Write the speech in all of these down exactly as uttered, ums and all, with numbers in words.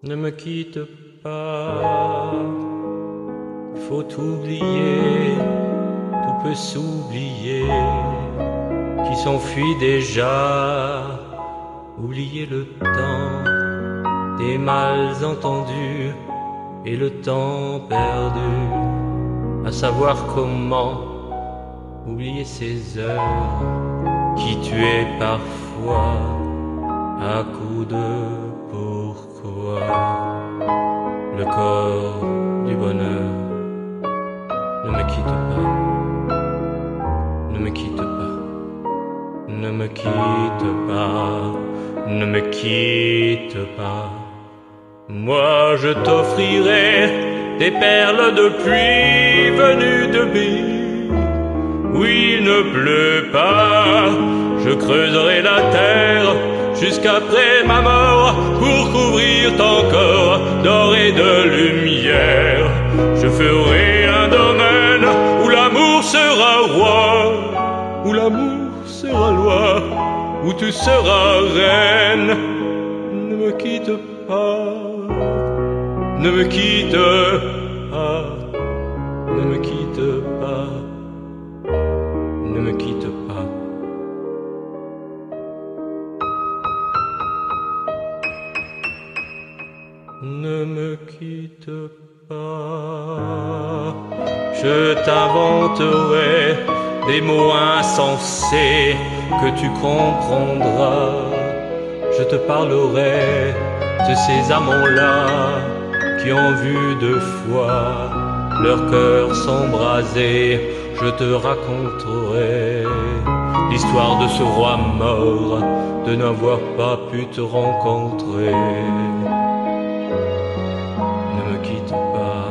Ne me quitte pas, il faut oublier, tout peut s'oublier, qui s'enfuit déjà. Oublier le temps des malentendus et le temps perdu, à savoir comment oublier ces heures qui tuaient parfois à coups de pourquoi. Le corps du bonheur, ne me quitte pas, ne me quitte pas, ne me quitte pas, ne me quitte pas. Moi je t'offrirai des perles de pluie venues de Bi, où il ne pleut pas. Je creuserai la terre jusqu'après ma mort pour couvrir ton corps d'or et de lumière. Je ferai un domaine où l'amour sera roi, où l'amour sera loi, où tu seras reine. Ne me quitte pas, ne me quitte pas, ne me quitte pas, ne me quitte pas. Ne me quitte pas, je t'inventerai des mots insensés que tu comprendras. Je te parlerai de ces amants-là qui ont vu deux fois leur cœur s'embraser. Je te raconterai l'histoire de ce roi mort, de n'avoir pas pu te rencontrer. Ne me quitte pas,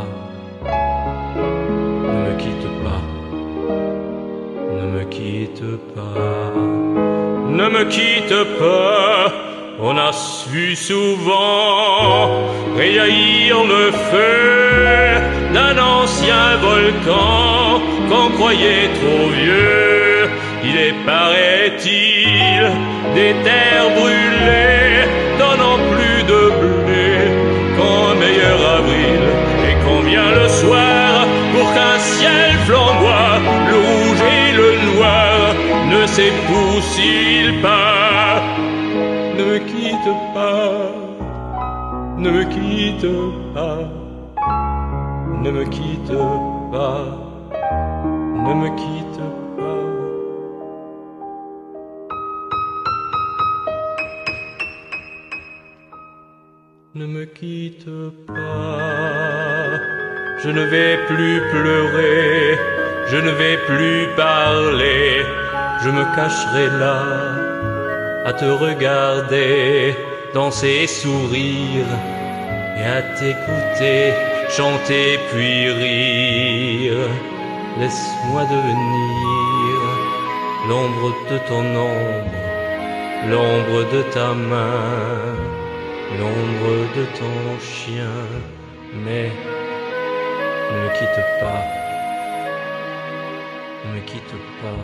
ne me quitte pas, ne me quitte pas, ne me quitte pas. On a su souvent réjaillir le feu d'un ancien volcan qu'on croyait trop vieux. Il est, paraît-il, des terres brûlées donnant plus de blé qu'en meilleur avril, et qu'on vient le soir pour qu'un ciel flamboie, le rouge et le noir ne s'épousent-ils pas. Ne me quitte pas, ne me quitte pas, ne me quitte pas, ne me quitte pas. Ne me quitte pas, je ne vais plus pleurer, je ne vais plus parler, je me cacherai là à te regarder danser et sourire, et à t'écouter chanter puis rire. Laisse-moi devenir l'ombre de ton ombre, l'ombre de ta main, l'ombre de ton chien. Mais ne me quitte pas, ne me quitte pas,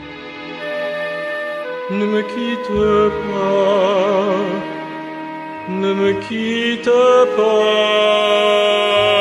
ne me quitte pas, ne me quitte pas.